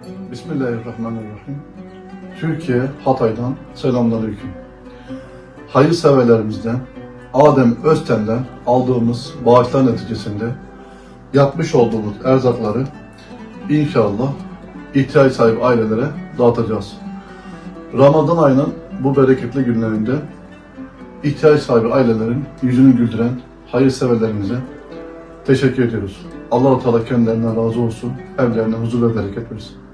Bismillahirrahmanirrahim. Türkiye, Hatay'dan selamünaleyküm. Hayırseverlerimizden, Adem Özten'den aldığımız bağışlar neticesinde yapmış olduğumuz erzakları inşallah ihtiyaç sahibi ailelere dağıtacağız. Ramazan ayının bu bereketli günlerinde ihtiyaç sahibi ailelerin yüzünü güldüren hayırseverlerimize teşekkür ediyoruz. Allah-u Teala kendilerinden razı olsun, evlerine huzur ve bereket versin.